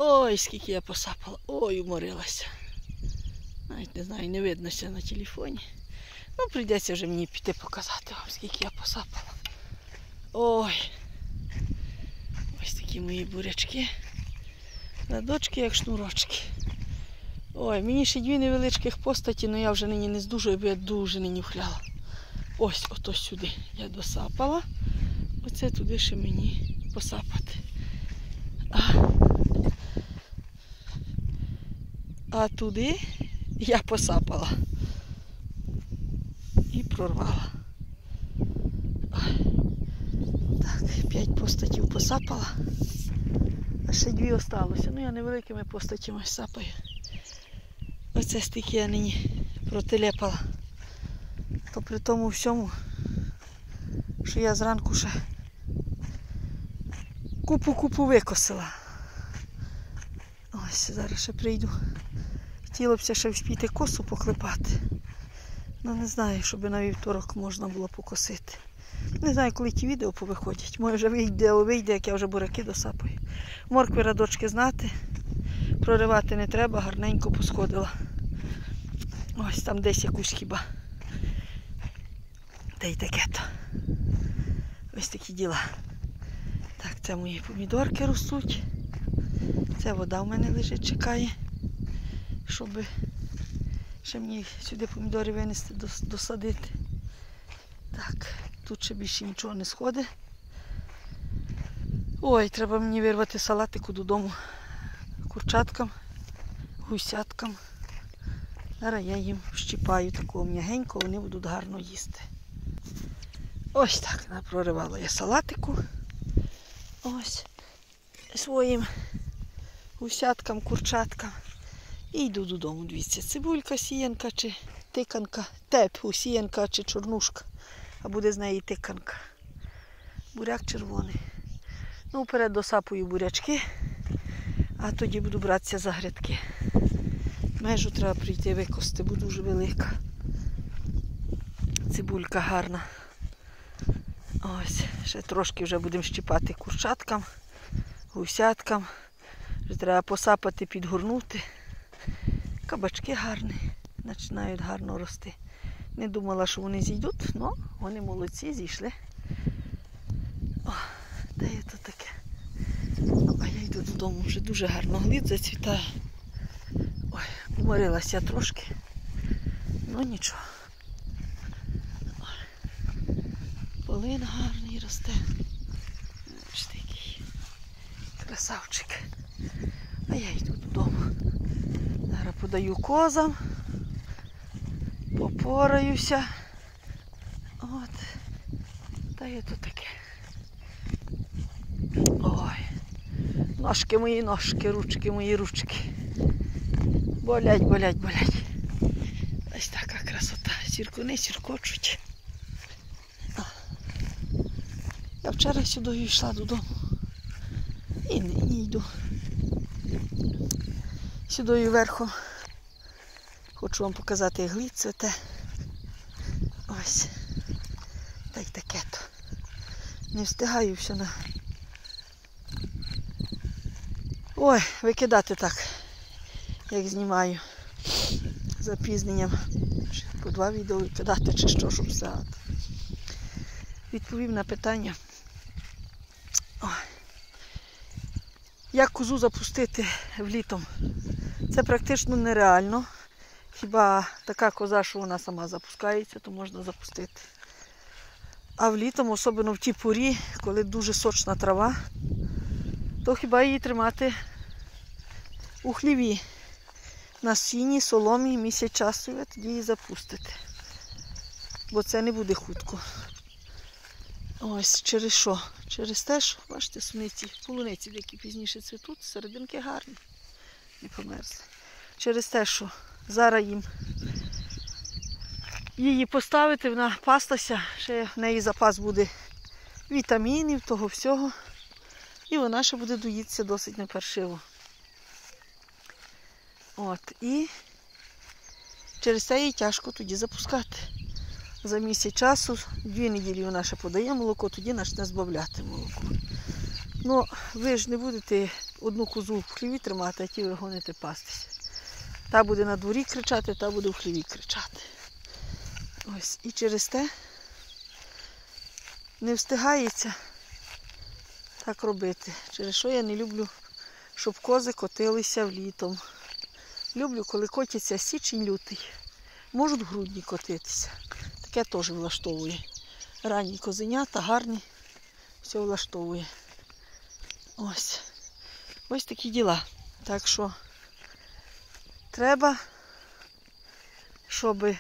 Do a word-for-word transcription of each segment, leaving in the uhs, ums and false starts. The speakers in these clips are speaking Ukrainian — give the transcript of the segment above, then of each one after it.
Ой, скільки я посапала. Ой, уморилася. Навіть не знаю, не видно ще на телефоні. Ну, прийдеться вже мені піти показати вам, скільки я посапала. Ой. Ось такі мої бурячки. Рядочки, як шнурочки. Ой, мені ще дві невеличких постаті, але я вже нині не здужую, бо я дуже нині вхляла. Ось, ото сюди я досапала. Оце туди ще мені посапати. А, а туди я посапала. І прорвала. Так, п'ять постатів посапала. А ще дві осталося. Ну, я невеликими постатями сапаю. Оце стільки я нині протелепала. То при тому всьому, що я зранку ще купу-купу викосила. Ось, зараз ще прийду. Хотіла б ще вспіти косу поклепати. Ну, не знаю, щоб на вівторок можна було покосити. Не знаю, коли ті відео повиходять. Може вже вийде, вийде, як я вже буряки досапаю. Моркви радочки знати. Проривати не треба, гарненько посходила. Ось там десь якусь хіба. Та й таке-то. Ось такі діла. Так, це мої помідорки ростуть. Це вода в мене лежить, чекає, щоб ще мені сюди помідори винести, досадити. Так, тут ще більше нічого не сходить. Ой, треба мені вирвати салатику додому. Курчаткам, гусяткам. Зараз я їм щіпаю такого м'ягенького, вони будуть гарно їсти. Ось так проривала я салатику. Ось своїм гусяткам, курчаткам. І йду додому, дивіться, цибулька, сіянка чи тиканка, теп, сіянка чи чорнушка, а буде з неї тиканка. Буряк червоний. Ну, вперед досапую бурячки, а тоді буду братися за грядки. Межу треба прийти викости, бо дуже велика. Цибулька гарна. Ось, ще трошки вже будемо щіпати курчаткам, гусяткам. Вже треба посапати, підгорнути. Кабачки гарні, починають гарно рости. Не думала, що вони зійдуть, але вони молодці, зійшли. О, де є то таке? А я йду додому, вже дуже гарно глід зацвітає. Ой, уморилася трошки, ну нічого. Полин гарний росте. Ось такий красавчик. А я йду додому. Зараз подаю козам, попораюся. От. Та є тут таке. Ой. Ножки мої, ножки, ручки мої, ручки. Болять, болять, болять. Ось така красота. Сіркуни сіркочуть. Я вчора сюди йшла додому. І нині йду. Сюди вверху. Хочу вам показати, як глід цвете. Ось. Та й таке-то. Не встигаю все на... Ой, викидати так, як знімаю. З запізненням. По два відео викидати чи що, щоб встигати. Відповів на питання. Ой. Як козу запустити влітом? Це практично нереально. Хіба така коза, що вона сама запускається, то можна запустити. А влітом, особливо в тій порі, коли дуже сочна трава, то хіба її тримати у хліві. На сіні, соломі місяць часу, і тоді її запустити. Бо це не буде хутко. Ось через що? Через те, що, бачите, суниці, полуниці, які пізніше цвітуть, серединки гарні, не померзли. Через те, що зараз їм її поставити, вона пастася, ще в неї запас буде вітамінів, того всього. І вона ще буде доїтися досить непершиво. От, і через це їй тяжко тоді запускати. За місяць часу, дві неділі вона ще подає молоко, тоді почне збавляти молоко. Ну, ви ж не будете одну козу в хліві тримати, а ті вигоните пастися. Та буде на дворі кричати, та буде в хліві кричати. Ось, і через те не встигається так робити. Через що я не люблю, щоб кози котилися літом. Люблю, коли котяться січень-лютий. Можуть в грудні котитися. Таке теж влаштовує. Ранні козенята, гарні. Все влаштовує. Ось. Ось такі діла. Так що треба, щоб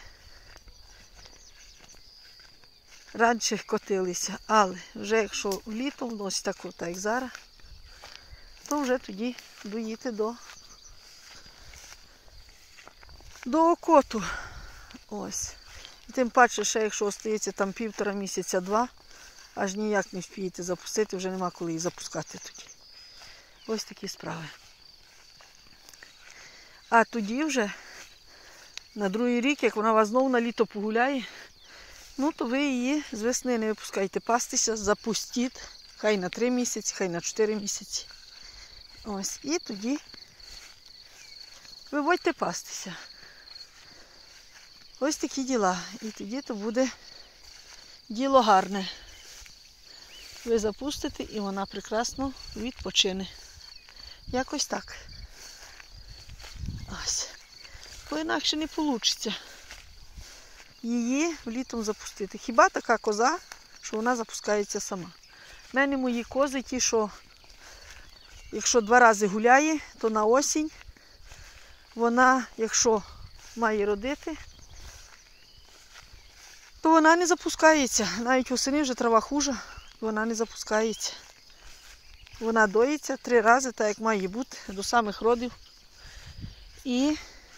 раніше котилися. Але вже якщо літом, ось так, от, як зараз, то вже тоді доїти до, до окоту. Ось. І тим паче, ще якщо остається там півтора місяця-два, аж ніяк не вспієте запустити, вже нема коли їх запускати тоді. Ось такі справи. А тоді вже, на другий рік, як вона вас знову на літо погуляє, ну то ви її з весни не випускайте пастися, запустіть, хай на три місяці, хай на чотири місяці. Ось, і тоді виводьте пастися. Ось такі діла. І тоді то буде діло гарне. Ви запустите, і вона прекрасно відпочине. Якось так. Ось. Бо інакше не вийде її літом запустити. Хіба така коза, що вона запускається сама. У мене мої кози ті, що якщо два рази гуляє, то на осінь вона, якщо має родити, то вона не запускається. Навіть восени вже трава хужа, вона не запускається. Вона доїться три рази, так як має бути, до самих родів. І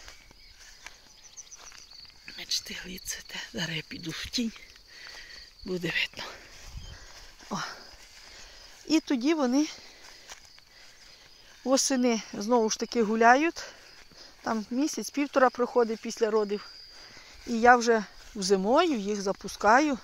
бачите, глід цвіте. Зараз я піду в тінь, буде видно. О. І тоді вони восени знову ж таки гуляють. Там місяць-півтора проходить після родів. І я вже зимою їх запускаю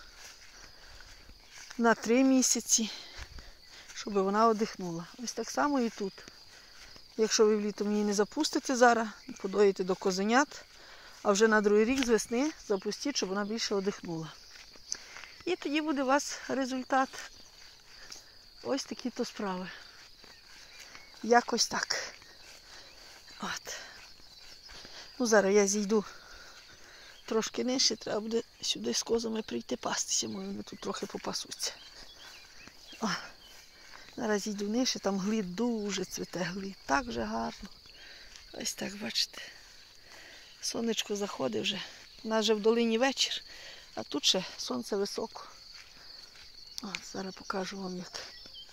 на три місяці, щоб вона одихнула. Ось так само і тут. Якщо ви влітом її не запустите зараз, подоїте до козенят, а вже на другий рік з весни запустіть, щоб вона більше одихнула. І тоді буде у вас результат. Ось такі то справи. Якось так. От. Ну, зараз я зійду трошки нижче, треба буде сюди з козами прийти пастися, може вони тут трохи попасуться. О. Зараз йду нижче, там глід дуже цвіте, глід. Так вже гарно. Ось так, бачите. Сонечко заходить вже. У нас вже в долині вечір, а тут ще сонце високо. От, зараз покажу вам, як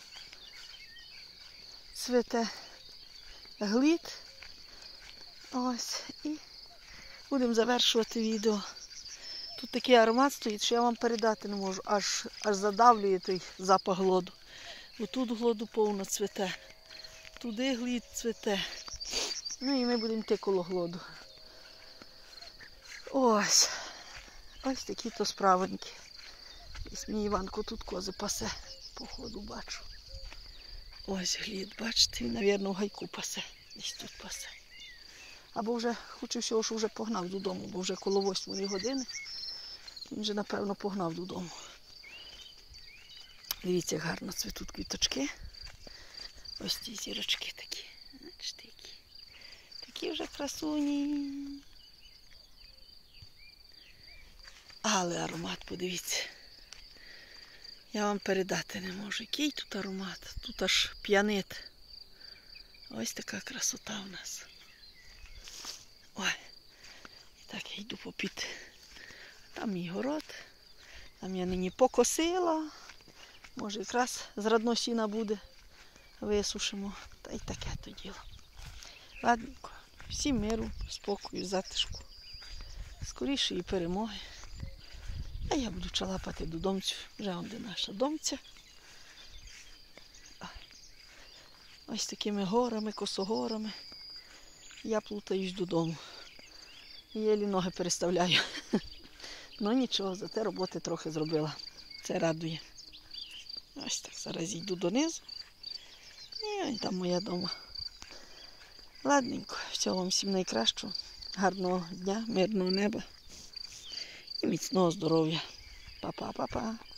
цвіте глід. Ось. І будемо завершувати відео. Тут такий аромат стоїть, що я вам передати не можу. Аж, аж задавлює той запах глоду. Отут глоду повно цвіте. Туди глід цвіте. Ну і ми будемо йти коло глоду. Ось. Ось такі то справенькі. Ось мій Іванко тут кози пасе. Походу бачу. Ось глід, бачите, він, мабуть, в гайку пасе. Десь тут пасе. Або вже, хочу всього, що вже погнав додому, бо вже коло восьмої години. Він вже, напевно, погнав додому. Дивіться, як гарно цвітуть квіточки. Ось ці зірочки такі. Бачите, які. Такі вже красуні. Але аромат, подивіться. Я вам передати не можу. Який тут аромат? Тут аж п'янить. Ось така красота у нас. Ой. І так я йду попід. Там мій город. Там я нині покосила. Може якраз зрадно сіна буде. Висушимо. Та й таке то діло. Ладненько. Всім миру, спокою, затишку. Скорішої перемоги. А я буду чалапати до домцю. Вже он де наша домця. Ось такими горами, косогорами. Я плутаюсь додому. Єлі ноги переставляю. Ну нічого, зате роботи трохи зробила. Це радує. Ось так, зараз йду донизу. І там моя дома. Ладненько, всього вам всім найкращого. Гарного дня, мирного неба і міцного здоров'я. Па-па-па-па.